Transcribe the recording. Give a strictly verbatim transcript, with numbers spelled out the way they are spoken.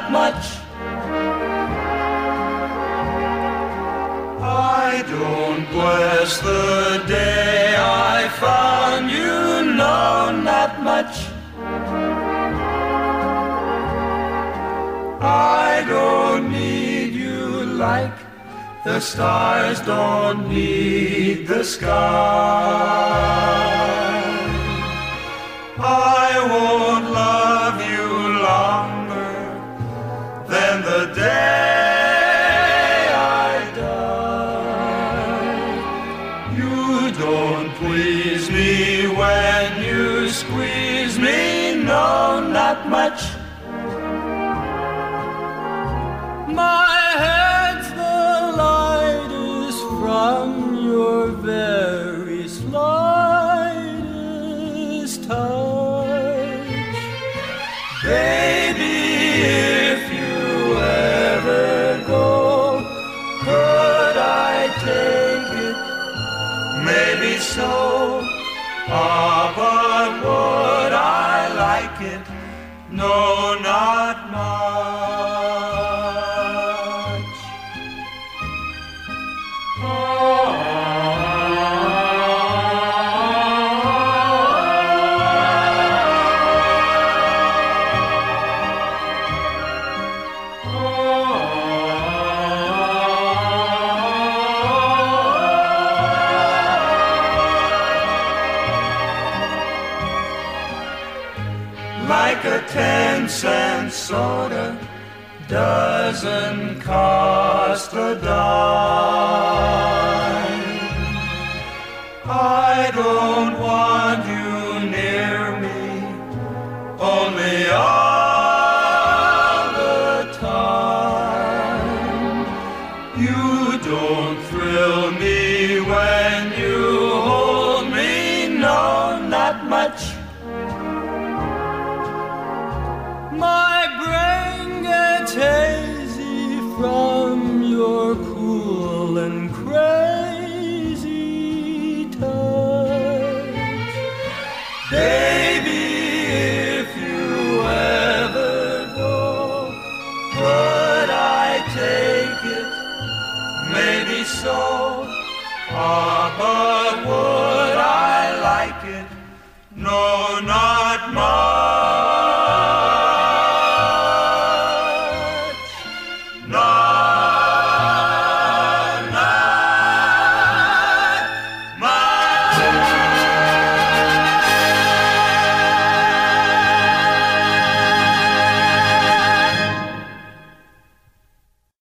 not much. I don't bless the day I found you, no, not much. I don't need you like the stars don't need the sky. I won't love you longer than the day I die. You don't please me when you squeeze me, no, not much. My head's the lightest from your very slightest touch. Baby, if you ever go, could I take it? Maybe so. Ah, but would I like it? No, not much. Like a ten cent soda doesn't cost a dime. I don't want you near me, only all the time. You don't thrill me when you hold me, no, not much. My brain gets hazy from your cool and crazy touch. Baby, if you ever go, could I take it? Maybe so. Ah, but